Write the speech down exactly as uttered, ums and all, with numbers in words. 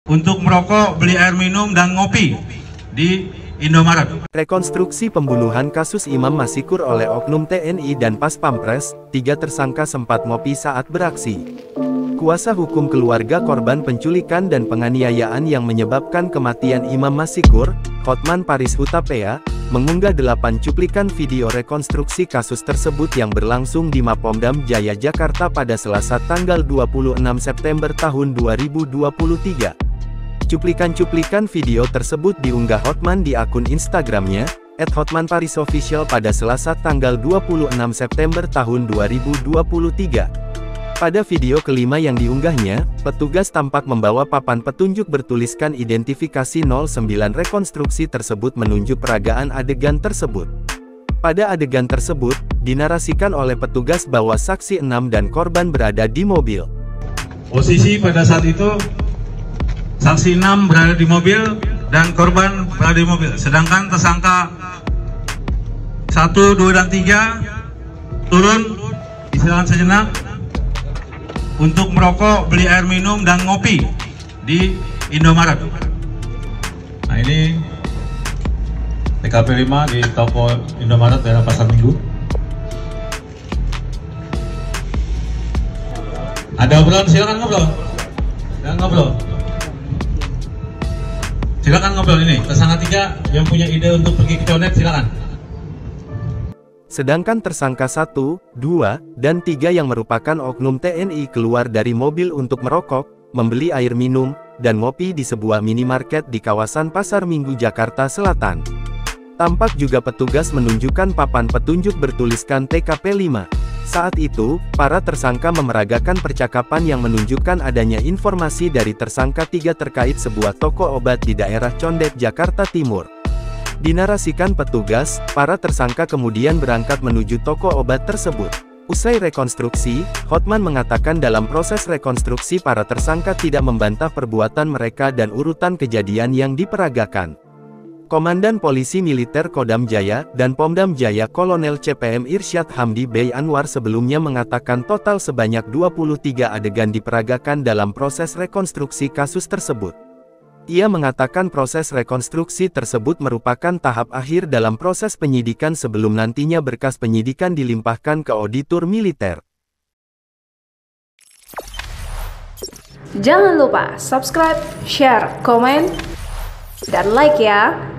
untuk merokok, beli air minum, dan ngopi di Indomaret. Rekonstruksi pembunuhan kasus Imam Masikur oleh oknum T N I dan Pas Pampres, tiga tersangka sempat ngopi saat beraksi. Kuasa hukum keluarga korban penculikan dan penganiayaan yang menyebabkan kematian Imam Masikur, Hotman Paris Hutapea, mengunggah delapan cuplikan video rekonstruksi kasus tersebut yang berlangsung di Mapolda Jaya Jakarta pada Selasa tanggal dua puluh enam September tahun dua ribu dua puluh tiga. Cuplikan-cuplikan video tersebut diunggah Hotman di akun Instagramnya, et hotman paris official pada Selasa tanggal dua puluh enam September tahun dua ribu dua puluh tiga. Pada video kelima yang diunggahnya, petugas tampak membawa papan petunjuk bertuliskan identifikasi nol sembilan. Rekonstruksi tersebut menunjuk peragaan adegan tersebut. Pada adegan tersebut, dinarasikan oleh petugas bahwa saksi enam dan korban berada di mobil. Posisi pada saat itu, saksi enam berada di mobil dan korban berada di mobil. Sedangkan tersangka satu, dua, dan tiga turun, istirahat sejenak untuk merokok, beli air minum, dan ngopi di Indomaret. Nah, ini T K P lima di toko Indomaret daerah Pasar Minggu. Ada obrolan, silakan ngobrol. Silakan ngobrol. Silakan ngobrol ini. Tersangka tiga yang punya ide untuk pergi ke Condet, silakan. Sedangkan tersangka satu, dua, dan tiga yang merupakan oknum T N I keluar dari mobil untuk merokok, membeli air minum, dan ngopi di sebuah minimarket di kawasan Pasar Minggu Jakarta Selatan. Tampak juga petugas menunjukkan papan petunjuk bertuliskan T K P lima. Saat itu, para tersangka memeragakan percakapan yang menunjukkan adanya informasi dari tersangka tiga terkait sebuah toko obat di daerah Condet, Jakarta Timur. Dinarasikan petugas, para tersangka kemudian berangkat menuju toko obat tersebut. Usai rekonstruksi, Hotman mengatakan dalam proses rekonstruksi para tersangka tidak membantah perbuatan mereka dan urutan kejadian yang diperagakan. Komandan Polisi Militer Kodam Jaya dan Pomdam Jaya Kolonel C P M Irsyad Hamdi Bey Anwar sebelumnya mengatakan total sebanyak dua puluh tiga adegan diperagakan dalam proses rekonstruksi kasus tersebut. Ia mengatakan proses rekonstruksi tersebut merupakan tahap akhir dalam proses penyidikan sebelum nantinya berkas penyidikan dilimpahkan ke auditor militer. Jangan lupa subscribe, share, komen, dan like ya!